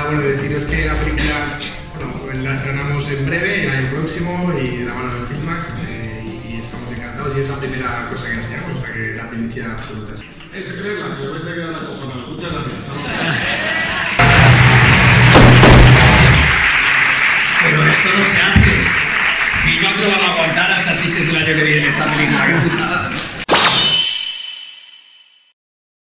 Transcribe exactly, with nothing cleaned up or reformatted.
bueno, deciros que la película, bueno, la estrenamos en breve, el año próximo, y de la mano del Filmax, eh, y, y estamos encantados, y es la primera cosa que enseñamos, o sea que la primicia absoluta. Eh, creerla, que vais a quedar acojonados. Muchas gracias. Pero esto no se hace. Filmax no van a aguantar hasta Sitges del año que viene esta película. ¡Qué putada!